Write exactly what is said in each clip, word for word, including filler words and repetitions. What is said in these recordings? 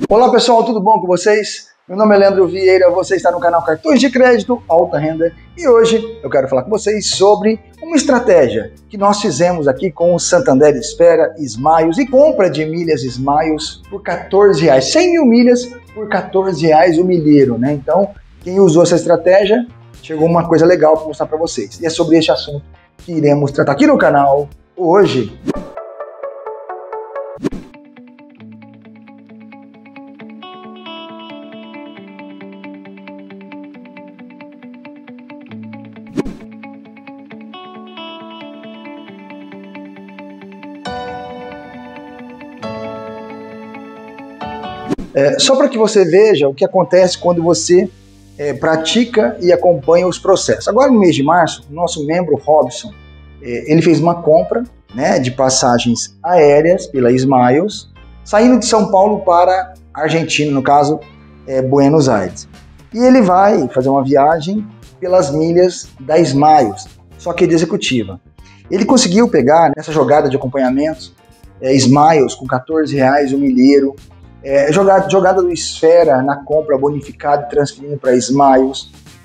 Olá pessoal, tudo bom com vocês? Meu nome é Leandro Vieira, você está no canal Cartões de Crédito Alta Renda e hoje eu quero falar com vocês sobre uma estratégia que nós fizemos aqui com o Santander Esfera, Smiles e compra de milhas Smiles por quatorze reais, cem mil milhas por quatorze reais o milheiro, né? Então, quem usou essa estratégia, chegou uma coisa legal para mostrar para vocês. E é sobre este assunto que iremos tratar aqui no canal hoje. É, só para que você veja o que acontece quando você é, pratica e acompanha os processos. Agora no mês de março, o nosso membro Robson, é, ele fez uma compra, né, de passagens aéreas pela Smiles, saindo de São Paulo para Argentina, no caso, é, Buenos Aires. E ele vai fazer uma viagem pelas milhas da Smiles, só que de executiva. Ele conseguiu pegar nessa jogada de acompanhamento é, Smiles com quatorze reais o milheiro, É, jogada, jogada do Esfera na compra bonificada, transferindo para Smiles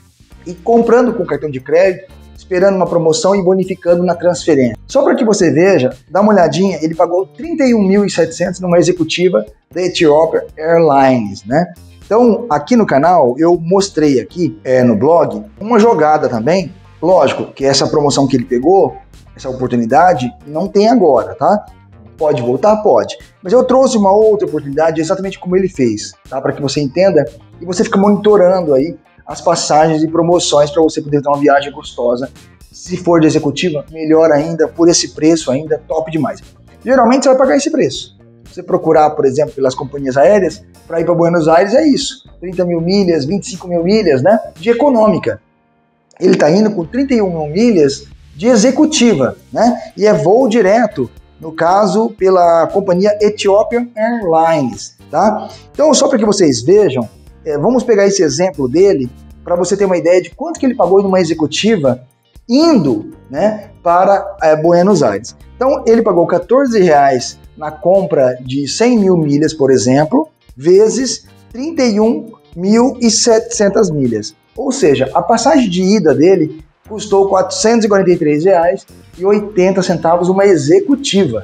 e comprando com cartão de crédito, esperando uma promoção e bonificando na transferência. Só para que você veja, dá uma olhadinha, ele pagou trinta e um mil e setecentos numa executiva da Ethiopian Airlines, né? Então, aqui no canal, eu mostrei aqui é, no blog uma jogada também. Lógico que essa promoção que ele pegou, essa oportunidade, não tem agora, tá? Pode voltar? Pode. Mas eu trouxe uma outra oportunidade exatamente como ele fez, tá? Para que você entenda e você fica monitorando aí as passagens e promoções para você poder ter uma viagem gostosa. Se for de executiva, melhor ainda, por esse preço ainda, top demais. Geralmente você vai pagar esse preço. Você procurar, por exemplo, pelas companhias aéreas, para ir para Buenos Aires é isso. trinta mil milhas, vinte e cinco mil milhas, né? De econômica. Ele está indo com trinta e um mil milhas de executiva, né? E é voo direto. No caso, pela companhia Ethiopian Airlines, tá? Então, só para que vocês vejam, é, vamos pegar esse exemplo dele para você ter uma ideia de quanto que ele pagou numa executiva indo, né, para é, Buenos Aires. Então, ele pagou quatorze reais na compra de cem mil milhas, por exemplo, vezes trinta e um mil e setecentas milhas. Ou seja, a passagem de ida dele custou quatrocentos e quarenta e três reais e oitenta centavos uma executiva.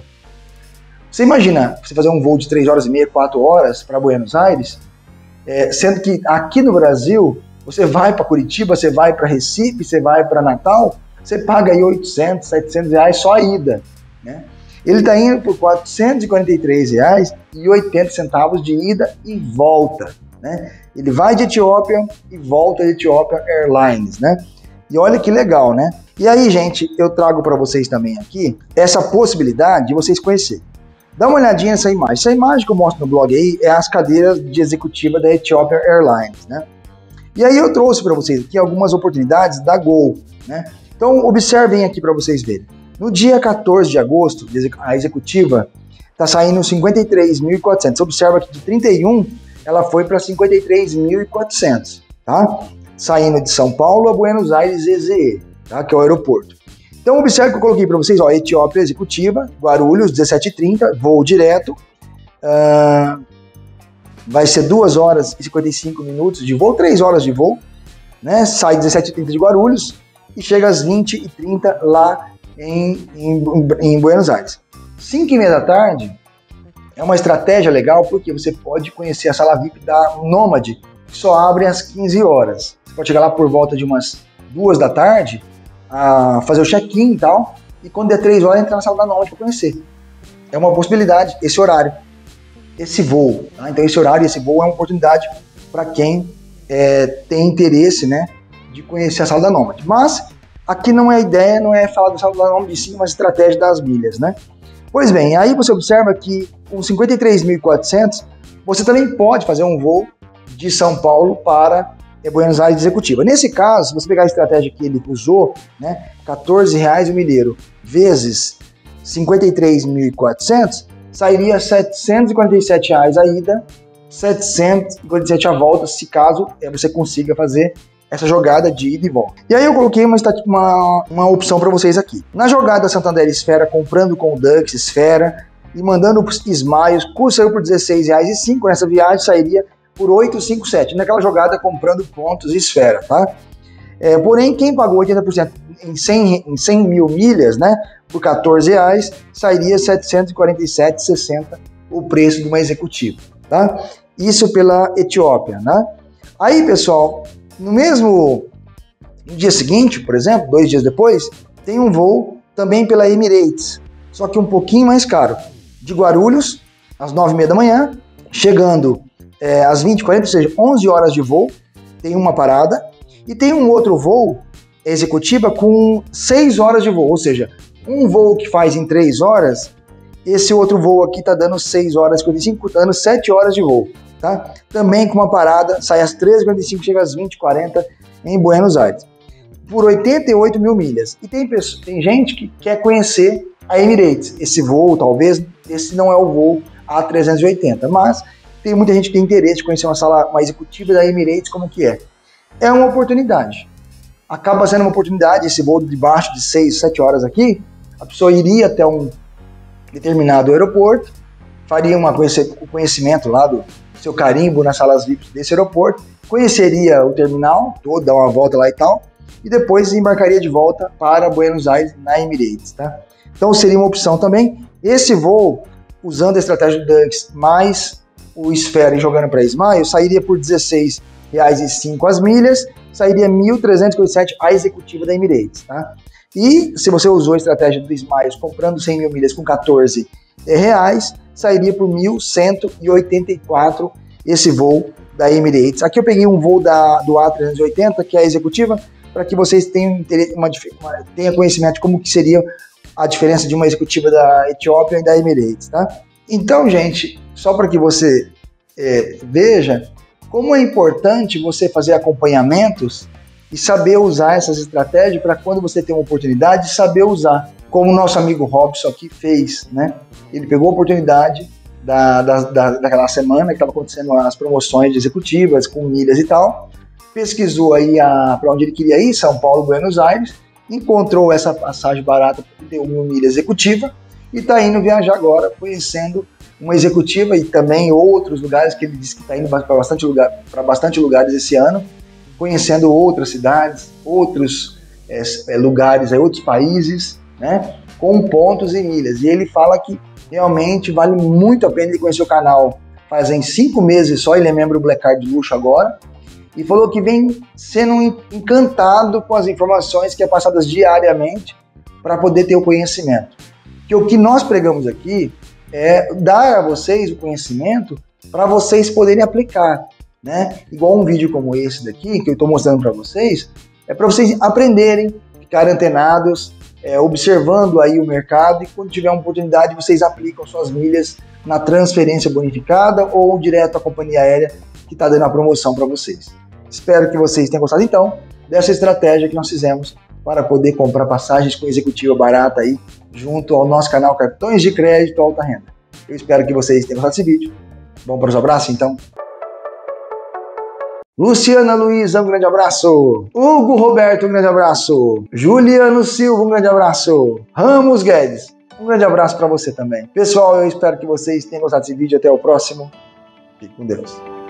Você imagina você fazer um voo de três horas e meia, quatro horas para Buenos Aires, é, sendo que aqui no Brasil, você vai para Curitiba, você vai para Recife, você vai para Natal, você paga aí oitocentos, setecentos reais só a ida, né? Ele está indo por quatrocentos e quarenta e três reais e oitenta centavos de ida e volta, né? Ele vai de Etiópia e volta de Ethiopian Airlines, né? E olha que legal, né? E aí, gente, eu trago para vocês também aqui essa possibilidade de vocês conhecerem. Dá uma olhadinha nessa imagem. Essa imagem que eu mostro no blog aí é as cadeiras de executiva da Ethiopian Airlines, né? E aí eu trouxe para vocês aqui algumas oportunidades da Gol, né? Então, observem aqui para vocês verem. No dia quatorze de agosto, a executiva está saindo cinquenta e três mil e quatrocentos. Observa que de trinta e um ela foi para cinquenta e três mil e quatrocentos, tá? Saindo de São Paulo a Buenos Aires E Z E, tá? Que é o aeroporto. Então observe que eu coloquei para vocês, ó, Etiópia Executiva, Guarulhos, dezessete e trinta, voo direto, uh, vai ser duas horas e cinquenta e cinco minutos de voo, três horas de voo, né? Sai dezessete e trinta de Guarulhos e chega às vinte e trinta lá em, em, em Buenos Aires. cinco e meia da tarde é uma estratégia legal porque você pode conhecer a sala V I P da Nômade, que só abre às quinze horas. Você pode chegar lá por volta de umas duas da tarde, a fazer o check-in e tal, e quando der três horas, entrar na sala da Nômade para conhecer. É uma possibilidade, esse horário, esse voo. Tá? Então esse horário, esse voo é uma oportunidade para quem é, tem interesse, né, de conhecer a sala da Nômade. Mas aqui não é a ideia, não é falar da sala da Nômade, sim uma estratégia das milhas, né? Pois bem, aí você observa que com cinquenta e três mil e quatrocentos, você também pode fazer um voo de São Paulo para é, Buenos Aires executiva. Nesse caso, se você pegar a estratégia que ele usou, né, quatorze reais o milheiro vezes cinquenta e três mil e quatrocentos, sairia setecentos e quarenta e sete reais a ida, setecentos e quarenta e sete a volta, se caso é, você consiga fazer essa jogada de ida e volta. E aí eu coloquei uma, uma, uma opção para vocês aqui. Na jogada Santander Esfera, comprando com o Dux Esfera, e mandando para os Smiles, custo saiu por dezesseis reais e cinco, nessa viagem sairia por oito reais e cinquenta e sete centavos, naquela jogada comprando pontos e esfera, tá? É, porém, quem pagou oitenta por cento em cem, em cem mil milhas, né, por quatorze reais, sairia setecentos e quarenta e sete reais e sessenta centavos o preço de uma executiva, tá? Isso pela Etiópia, né? Aí, pessoal, no mesmo no dia seguinte, por exemplo, dois dias depois, tem um voo também pela Emirates, só que um pouquinho mais caro, de Guarulhos, às nove e meia da manhã, chegando é, às vinte e quarenta, ou seja, onze horas de voo, tem uma parada, e tem um outro voo executiva com seis horas de voo, ou seja, um voo que faz em três horas, esse outro voo aqui tá dando seis horas e cinquenta e cinco, tá dando sete horas de voo, tá? Também com uma parada, sai às treze e quarenta e cinco, chega às vinte e quarenta em Buenos Aires, por oitenta e oito mil milhas. E tem, pessoa, tem gente que quer conhecer a Emirates, esse voo, talvez, esse não é o voo A trezentos e oitenta, mas tem muita gente que tem interesse de conhecer uma sala, uma executiva da Emirates, como que é. É uma oportunidade. Acaba sendo uma oportunidade, esse voo de baixo de seis, sete horas aqui, a pessoa iria até um determinado aeroporto, faria uma conhece, o conhecimento lá do seu carimbo nas salas V I Ps desse aeroporto, conheceria o terminal todo, dar uma volta lá e tal, e depois embarcaria de volta para Buenos Aires na Emirates, tá? Então seria uma opção também. Esse voo, usando a estratégia do Dux mais o Sphere e jogando para Smiles, sairia por dezesseis reais e cinco as milhas, sairia mil trezentos e cinquenta e sete a executiva da Emirates, tá? E se você usou a estratégia do Smiles comprando cem mil milhas com quatorze reais, sairia por mil cento e oitenta e quatro esse voo da Emirates. Aqui eu peguei um voo da, do A trezentos e oitenta, que é a executiva, para que vocês tenham, uma, uma, tenham conhecimento de como que seria a diferença de uma executiva da Etiópia e da Emirates, tá? Então, gente, só para que você é, veja como é importante você fazer acompanhamentos e saber usar essas estratégias para quando você tem uma oportunidade, saber usar. Como o nosso amigo Robson aqui fez, né? Ele pegou a oportunidade da, da, da, daquela semana que estava acontecendo as promoções de executivas com milhas e tal, pesquisou aí para onde ele queria ir, São Paulo, Buenos Aires, encontrou essa passagem barata por trinta e uma milha executiva e está indo viajar agora, conhecendo uma executiva e também outros lugares, que ele disse que está indo para bastante, lugar, bastante lugares esse ano, conhecendo outras cidades, outros é, lugares, outros países, né, com pontos e milhas. E ele fala que realmente vale muito a pena. Ele conhecer o canal fazem cinco meses só, ele é membro do Black Card de luxo agora, e falou que vem sendo encantado com as informações que é passadas diariamente para poder ter o conhecimento. Que o que nós pregamos aqui é dar a vocês o conhecimento para vocês poderem aplicar, né? Igual um vídeo como esse daqui, que eu estou mostrando para vocês, é para vocês aprenderem, ficarem antenados, é, observando aí o mercado, e quando tiver uma oportunidade vocês aplicam suas milhas na transferência bonificada ou direto à companhia aérea que está dando a promoção para vocês. Espero que vocês tenham gostado então dessa estratégia que nós fizemos para poder comprar passagens com executiva barata aí junto ao nosso canal Cartões de Crédito Alta Renda. Eu espero que vocês tenham gostado desse vídeo. Vamos para os abraços então? Luciana Luiza, um grande abraço. Hugo Roberto, um grande abraço. Juliano Silva, um grande abraço. Ramos Guedes, um grande abraço para você também. Pessoal, eu espero que vocês tenham gostado desse vídeo. Até o próximo. Fique com Deus.